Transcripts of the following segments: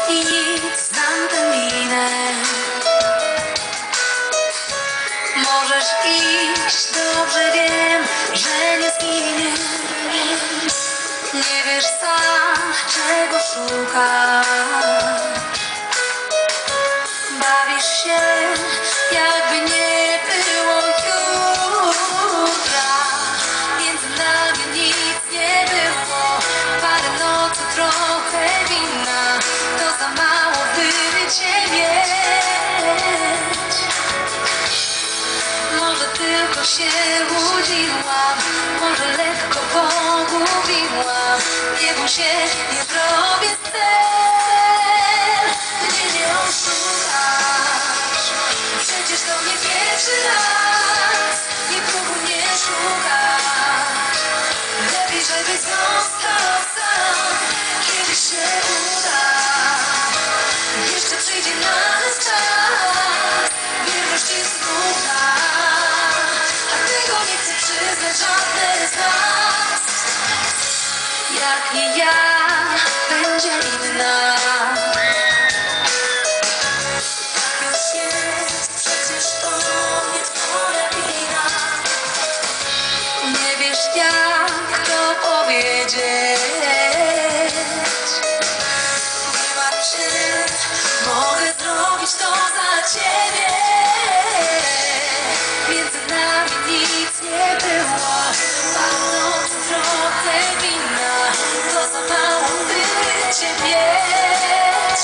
i nic, znam tę minę. Możesz iść, dobrze wiem, że nie zginiesz. Nie wiesz sam, czego szukasz. Bawisz się, jakby nie było jutra. Między nami nic nie było. Parę nocy, trochę wina. To za mało, by cię mieć. Może tylko się łudziłam, może lekko pogubiłam. Nie bój się, nie zrobię scen. Mnie nie oszukasz, przecież to nie pierwszy raz. Nie próbuj mnie szukać, lepiej żebyś został sam. Kiedyś się uda, jeszcze przyjdzie na nas czas. Wierność jest trudna, a tego nie chcę przyznać żadne z nas. Jak nie ja, będzie inna. Tak już jest, przecież to nie twoja wina. Nie wiesz jak to powiedzieć. Nie martw się, mogę zrobić to za ciebie. Między nami nic nie było. Parę nocy, trochę wina. To za mało, by cię mieć.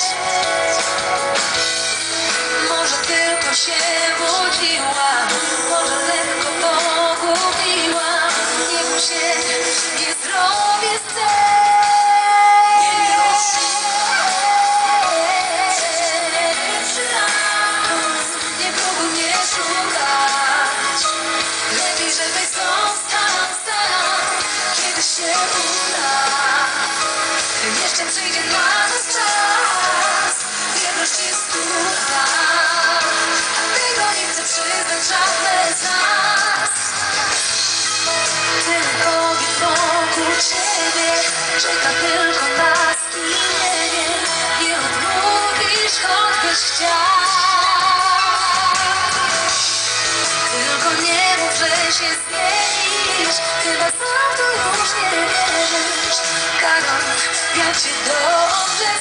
Może tylko się łudziłam, może lekko pogubiłam. Nie bój się, nie zrobię scen. Nie nie próbuj mnie szukać, lepiej żebyś został sam. Kiedy się uda, jeszcze przyjdzie na nas czas. Wierność jest trudna, a tego nie chcę przyznać żadne z nas. Tyle kobiet wokół ciebie czeka tylko na skinienie. Nie odmówisz, choćbyś chciał. Tylko nie mów, że się zmienisz. Chyba sam to już nie wierzysz. Karol, ja cię dobrze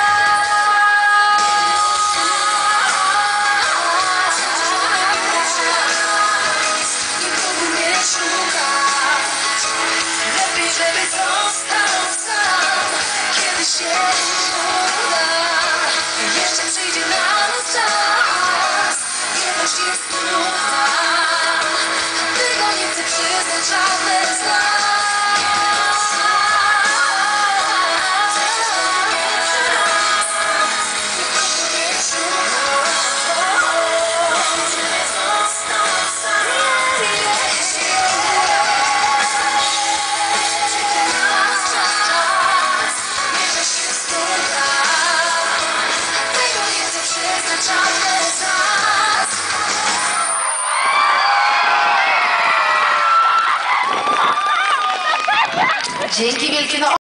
nie próbuj mnie szukać, lepiej żebyś został sam. Kiedy się uda, jeszcze przyjdzie na nas czas. Wierność jest trudna, a tego nie chcę przyznać żadne z nas. Dzięki wielkie.